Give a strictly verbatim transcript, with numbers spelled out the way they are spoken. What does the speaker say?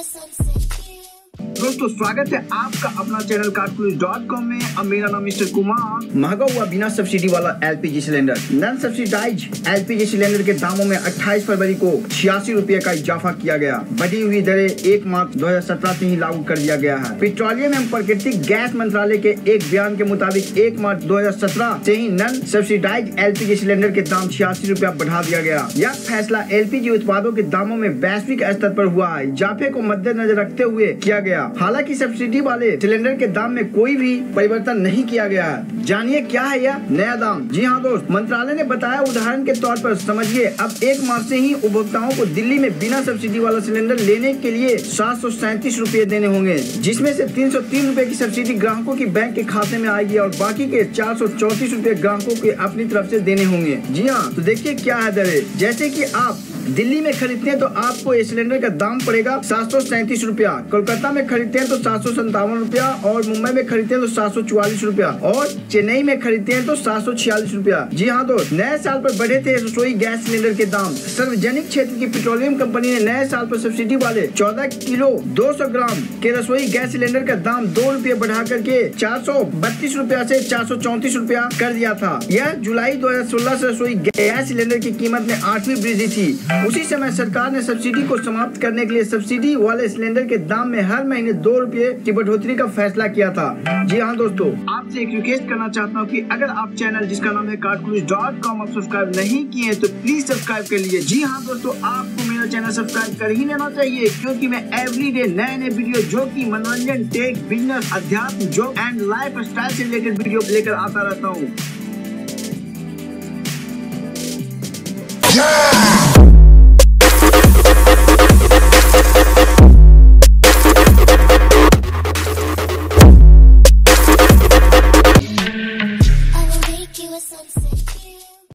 दोस्तों स्वागत है आपका अपना चैनल कारपुलिस डॉट कॉम में। अब मेरा नाम मिस्टर कुमार। महंगा हुआ बिना सब्सिडी वाला LPG cylinder. Non subsidise LPG cylinder के दामों में अट्ठाईस फरवरी को छियासी रुपए का इजाफा किया गया। बढ़ी हुई दरें एक मार्च दो हजार सत्रह से ही लागू कर दिया गया है। पेट्रोलियम एवं प्राकृतिक गैस मंत्रालय के एक बयान के मुताबिक एक मार्च दो हजार सत्रह से ही नॉन सब्सिडाइज एलपीजी सिलेंडर के दाम छियासी रुपया बढ़ा दिया गया। यह फैसला एलपीजी उत्पादों के दामों में वैश्विक स्तर पर हुआ है। इजाफे को मद्देनजर रखते हुए किया गया। हालांकि सब्सिडी वाले सिलेंडर के दाम में कोई भी परिवर्तन नहीं किया गया है। जानिए क्या है यह नया दाम। जी हाँ दोस्त, मंत्रालय ने बताया, उदाहरण के तौर पर समझिए, अब एक मार्च से ही उपभोक्ताओं को दिल्ली में बिना सब्सिडी वाला सिलेंडर लेने के लिए सात सौ सैंतीस रूपए देने होंगे, जिसमें से तीन सौ तीन रूपए की सब्सिडी ग्राहकों के बैंक के खाते में आएगी और बाकी के चार सौ चौतीस रूपए ग्राहकों के अपनी तरफ से देने होंगे। जी हाँ, तो देखिए क्या है दरें। जैसे कि आप दिल्ली में खरीदते हैं तो आपको ये सिलेंडर का दाम पड़ेगा सात सौ सैंतीस रूपया। कोलकाता में खरीदते हैं तो सात सौ संतावन रूपया और मुंबई में खरीदते हैं तो सात सौ चौवालीस रूपया और चेन्नई में खरीदते हैं तो सात सौ छियालीस रूपया। जी हाँ दोस्त, नए साल पर बढ़े थे रसोई गैस सिलेंडर के दाम। सार्वजनिक क्षेत्र की पेट्रोलियम कंपनी ने नए साल पर सब्सिडी वाले चौदह किलो दो सौ ग्राम के रसोई गैस सिलेंडर का दाम दो रूपये बढ़ा करके चार सौ बत्तीस रूपया से चार सौ चौंतीस रूपया कर दिया था। यह जुलाई दो हजार सोलह से रसोई गैस सिलेंडर की कीमत में आठवीं वृद्धि थी। उसी समय सरकार ने सब्सिडी को समाप्त करने के लिए सब्सिडी वाले सिलेंडर के दाम में हर महीने दो रुपए की बढ़ोतरी का फैसला किया था। जी हाँ दोस्तों, आपसे एक रिक्वेस्ट करना चाहता हूँ कि अगर आप चैनल जिसका नाम है कारपुलिस डॉट कॉम आप सब्सक्राइब नहीं किए तो प्लीज सब्सक्राइब कर लीजिए। जी हाँ दोस्तों, आपको मेरा चैनल सब्सक्राइब कर ही लेना चाहिए, क्योंकि मैं एवरीडे नए नए वीडियो जो की मनोरंजन, टेक, बिजनेस, अध्यात्म, जॉब एंड लाइफ स्टाइल से रिलेटेड वीडियो लेकर आता रहता हूँ।